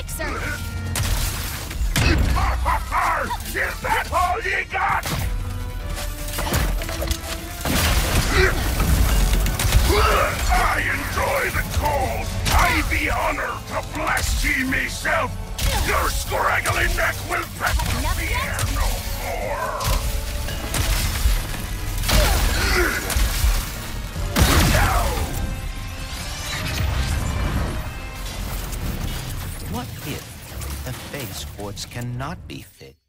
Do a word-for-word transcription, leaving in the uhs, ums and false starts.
elixir! Is that all you got? I enjoy the cold. I be honored to bless ye myself. Your scraggly neck will persevere no more. What if the phase quartz cannot be fixed?